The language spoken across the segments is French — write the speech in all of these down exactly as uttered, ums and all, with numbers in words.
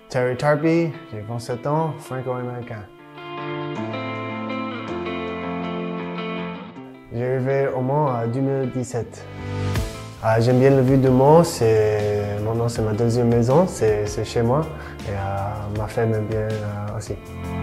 Terry Tarpey, j'ai vingt-sept ans, franco-américain. J'ai arrivé au Mans en deux mille dix-sept. Ah, j'aime bien la vue du Mans, c'est maintenant c'est ma deuxième maison, c'est chez moi et euh, ma femme aime bien euh, aussi.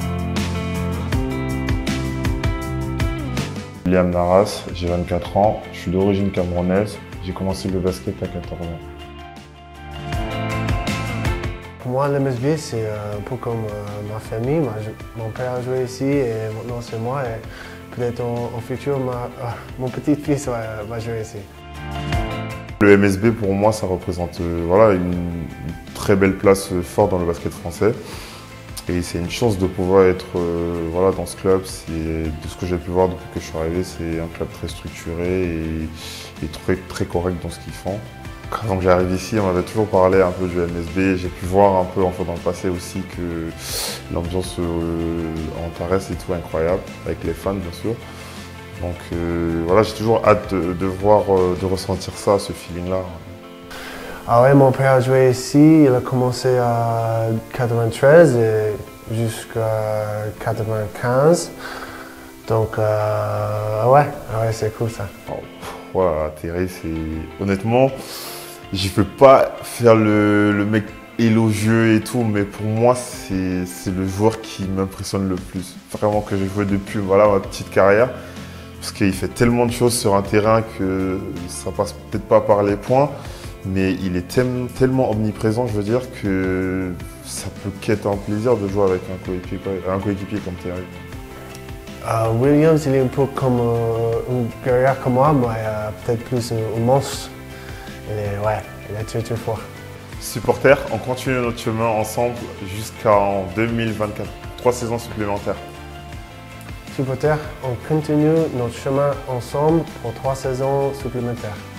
Liam Naras, j'ai vingt-quatre ans, je suis d'origine camerounaise, j'ai commencé le basket à quatorze ans. Pour moi, l'M S B, c'est un peu comme euh, ma famille. Ma, mon père a joué ici et maintenant c'est moi. Et peut-être en, en futur, ma, euh, mon petit-fils va, va jouer ici. Le M S B, pour moi, ça représente euh, voilà, une, une très belle place euh, forte dans le basket français. Et c'est une chance de pouvoir être euh, voilà, dans ce club. De ce que j'ai pu voir depuis que je suis arrivé, c'est un club très structuré et, et très, très correct dans ce qu'ils font. Quand j'arrive ici, on m'avait toujours parlé un peu du M S B. J'ai pu voir un peu enfin, dans le passé aussi que l'ambiance euh, en Antares est tout incroyable, avec les fans bien sûr. Donc euh, voilà, j'ai toujours hâte de, de voir, euh, de ressentir ça, ce feeling-là. Ah ouais, mon père a joué ici, il a commencé à quatre-vingt-treize et jusqu'à quatre-vingt-quinze. Donc euh, ouais, ouais c'est cool ça. Oh, voilà, Terry, c'est honnêtement, je peux pas faire le, le mec élogieux et tout, mais pour moi, c'est le joueur qui m'impressionne le plus. Vraiment que j'ai joué depuis voilà, ma petite carrière. Parce qu'il fait tellement de choses sur un terrain que ça passe peut-être pas par les points, mais il est tellement omniprésent, je veux dire, que ça peut qu'être un plaisir de jouer avec un coéquipier, un coéquipier comme Terry. Uh, Williams, il est un peu comme euh, une guerrière comme moi, mais euh, peut-être plus un, un monstre. Il est, ouais, il est très très fort. Supporters, on continue notre chemin ensemble jusqu'en deux mille vingt-quatre. Trois saisons supplémentaires. Supporters, on continue notre chemin ensemble pour trois saisons supplémentaires.